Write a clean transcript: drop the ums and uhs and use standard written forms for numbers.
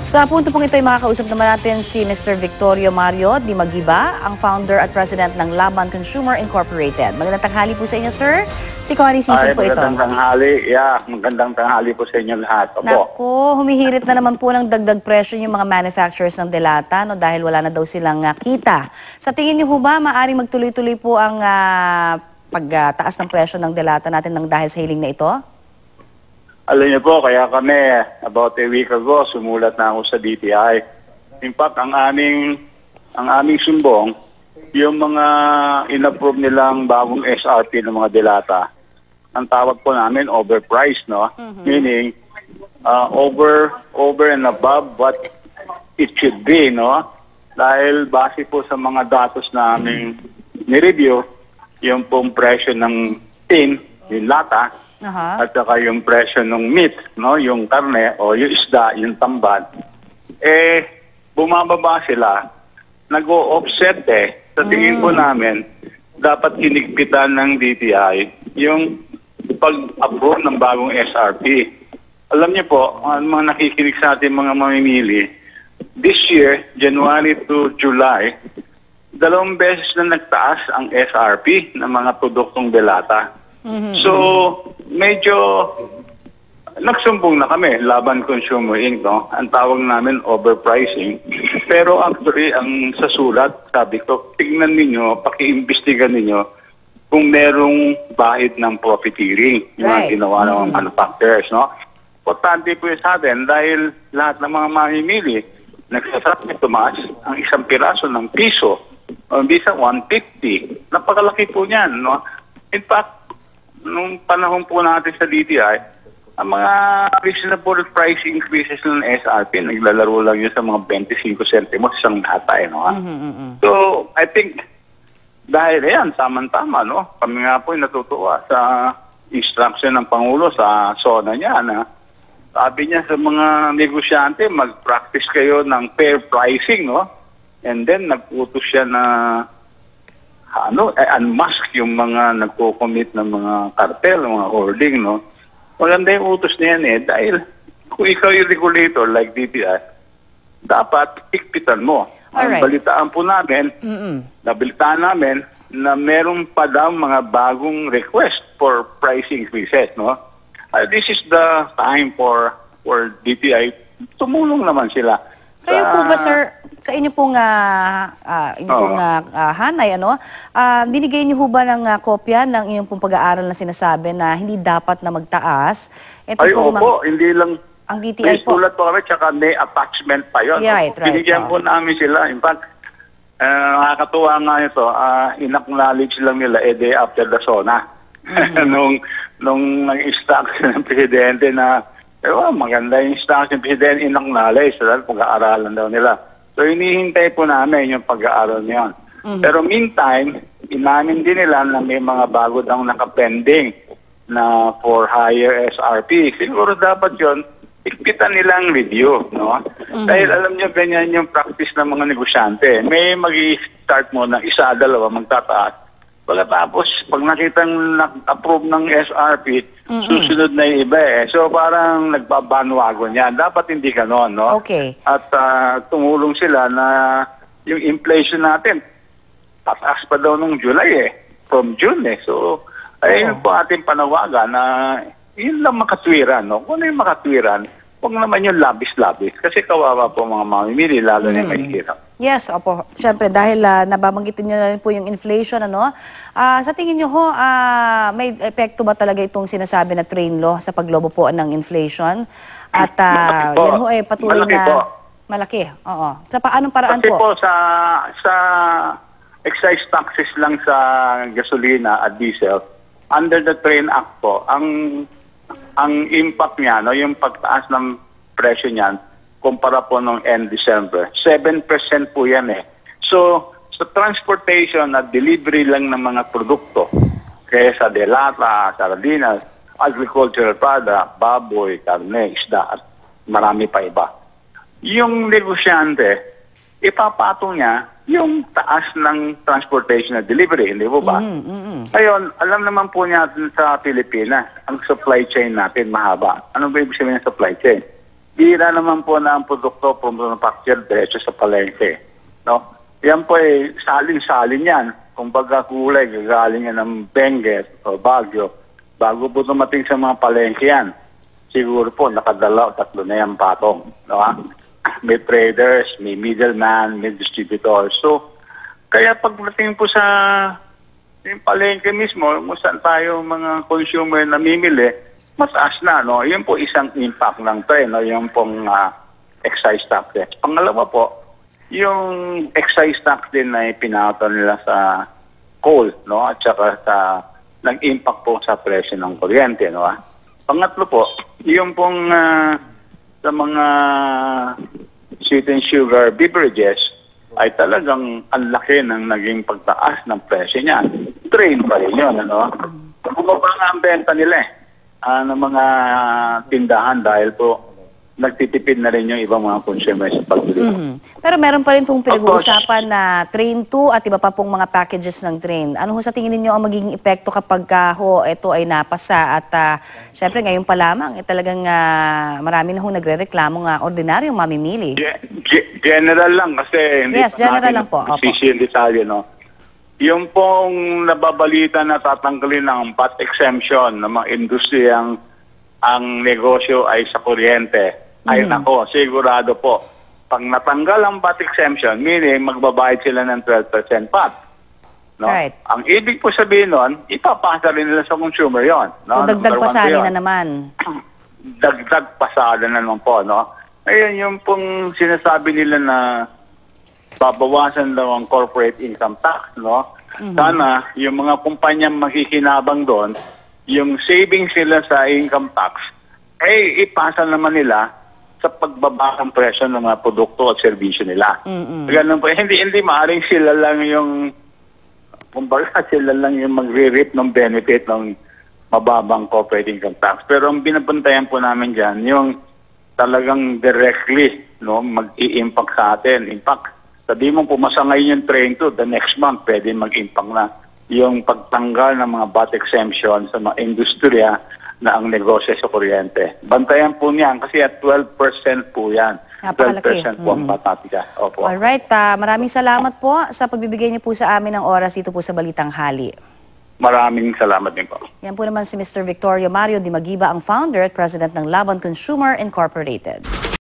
Sa punto pong ito ay makakausap naman natin si Mr. Victorio Mario Dimagiba, ang founder at president ng Lamang Consumer Incorporated. Magandang tanghali po sa inyo, sir. Si Connie Sisig po ito. Magandang tanghali. Magandang tanghali po sa inyo lahat. Opo. Naku, humihirit na naman po ng dagdag presyo yung mga manufacturers ng delata, no, dahil wala na daw silang kita. Sa tingin niyo ho ba, maaaring magtuloy-tuloy po ang pagtaas ng presyo ng delata natin ng dahil sa hiling na ito? Alam niyo po, kaya kami, about a week ago, sumulat na ako sa DTI. In fact, ang aming sumbong, yung mga in-approve nilang bagong SRP ng mga delata, ang tawag po namin overpriced, no? Meaning, over and above what it should be, no? Dahil base po sa mga datos na aming ni-review, yung pong presyo ng tin, yung lata, at saka yung presyo ng meat, no, yung karne o yung isda, yung tambad, bumababa sila. Nag-o-offset Sa tingin po namin, dapat hinigpitan ng DTI yung pag-approve ng bagong SRP. Alam niyo po, mga nakikinig sa ating mga mamimili, this year, January to July, 2 beses na nagtaas ang SRP ng mga produktong delata. So, medyo nagsumbong na kami, Laban Consumer Inc., no? Ang tawag namin overpricing. Pero actually, ang sa sulat, sabi ko, tignan ninyo, paki-imbestigan ninyo kung merong bahid ng profiteering, yung mga ginawa ng mga manufacturers, no? Importante po yun sa atin dahil lahat ng mga mamimili, nagsasabi tumaas ang isang piraso ng piso o bisa 150. Napakalaki po niyan, no? In fact, nung panahon po natin sa DTI, ang mga reasonable price increases ng SRP, naglalaro lang yun sa mga 25 centimos isang lata, no? So, I think, dahil yan, tama-tama, no? Kami nga po natutuwa sa instruction ng Pangulo sa SONA niya, na sabi niya sa mga negosyante, mag-practice kayo ng fair pricing, no? And then, nag-utos siya na unmask yung mga nagko-commit ng mga kartel, mga hoarding, no? Maganda yung utos na yan dahil kung ikaw yung regulator like DTI, dapat ikpitan mo. Ang balitaan po namin, nabalitaan namin na meron pa daw mga bagong request for price increases, no? This is the time for DTI. Tumulong naman sila. Kayo po ba, sir, sa inyo pong, hanay, binigay niyo ho ba ng kopya ng inyong pong pag-aaral na sinasabi na hindi dapat na magtaas? Ito opo, hindi lang. Ang DTI po. Sulat po kami, tsaka may attachment pa yun. Binigyan po namin sila. In fact, nakakatuwa nga ito, in-acknowledge lang nila day after the SONA. nung nag-instruct ng presidente na maganda yung instruction ng presidente, in-acknowledge dahil pag-aaralan daw nila. So, hinihintay po namin yung pag-aaral niyon. Pero meantime, inamin din nila na may mga bago daw nakapending na for higher SRP. Siguro dapat yun, ikpitan nilang review, no? Dahil alam niyo, ganyan yung practice ng mga negosyante. May mag-i-start mo na isa, dalawa, magtataas. Pagkatapos, pag nakitang approve ng SRP, susunod na yung iba So parang nagbabanwagon yan. Dapat hindi ganon, no? Okay. At tumulong sila na yung inflation natin, tataas pa daw nung July from June So, ayun po ating panawagan na yun lang makatwiran, no? Kung ano yung makatwiran, huwag naman yung labis-labis. Kasi kawawa po mga mamimili, lalo na may hirap. Yes, opo. Siyempre, dahil nababanggitin niyo na rin po yung inflation, sa tingin niyo ho, may epekto ba talaga itong sinasabi na train law sa paglobo po ng inflation? At yan ho patuloy malaki na... Po. Malaki, oo. Sa paanong paraan Kasi po? Sa excise taxes lang sa gasolina at diesel, under the Train Act po, ang impact niya, yung pagtaas ng presyo niyan, kumpara po nung end December, 7% po yan So, sa transportation at delivery lang ng mga produkto, kaya sa delata, sardinas, agricultural product, baboy, karne, isda, at marami pa iba. Yung negosyante, ipapatong niya yung taas ng transportation at delivery, hindi po ba? Ngayon, alam naman po natin sa Pilipinas, ang supply chain natin mahaba. Ano ba ibig sabihin ng supply chain? bira naman po na ang produkto from manufacturer diretso sa palengke. No? Yan po ay salin-salin yan. Kung baga kulay, gagaling yan ng Benguet o Baguio. Bago po dumating sa mga palengke yan, siguro po nakadala o 3 na yan patong. No? May traders, may middleman, may distributors. So, kaya pagdating po sa yung palengke mismo, kung saan tayo mga consumer namimili, mataas na. No? Yun po isang impact ng to. No? Yung pong excise tax. Pangalawa po, yung excise tax din na pinataw nila sa coal, no? At saka sa nag-impact po sa presyo ng kuryente. No? Pangatlo po, yung pong sa mga sweet and sugar beverages, ay talagang ang laki ng naging pagtaas ng presyo niya. Train pa rin yun, ano? Bumaba nga ang benta nila ng mga tindahan dahil po nagtitipid na rin yung ibang mga consumers sa pagbili. Pero meron pa rin pong pinag-uusapan na train 2 at iba pa pong mga packages ng train. Ano ho sa tingin ninyo ang magiging epekto kapag ito ay napasa at syempre ngayon pa lamang talagang marami na ho nagre-reklamo nga ordinaryong mamimili. General lang kasi hindi general lang po. Yung detalye, no? Yung pong nababalita na tatanggalin ng VAT exemption ng mga industriyang ang negosyo ay sa kuryente, ay nako, sigurado po. Pag natanggal ang VAT exemption, meaning magbabayad sila ng 12% VAT. No? Right. Ang ibig po sabihin nun, ipapasa rin nila sa consumer yon. No? So dagdag pasada na naman. Dagdag pasada na naman po, no? Ayun, yung pong sinasabi nila na babawasan daw ang corporate income tax, no? Sana yung mga kumpanyang makikinabang doon, yung savings nila sa income tax, ay ipasa naman nila sa pagbaba ng presyo ng mga produkto at serbisyo nila. Ganun po, hindi maaaring sila lang yung, kumbaga sila lang yung magre-reap ng benefit ng mababang corporate income tax. Pero ang binabantayan po namin dyan, yung talagang directly, no, mag-i-impact sa atin. In fact, sabi mo pumasa ngayon yung train to, the next month pwede mag-impact na yung pagtanggal ng mga VAT exemption sa mga industriya na ang negosyo sa kuryente. Bantayan po niyan kasi at 12% po yan. Napakalaki. 12% po ang patatika. Opo. Alright, maraming salamat po sa pagbibigay niyo po sa amin ng oras dito po sa Balitang Hali. Maraming salamat din po. Yan po naman si Mr. Victorio Mario Dimagiba, ang founder at president ng Laban Consumer Incorporated.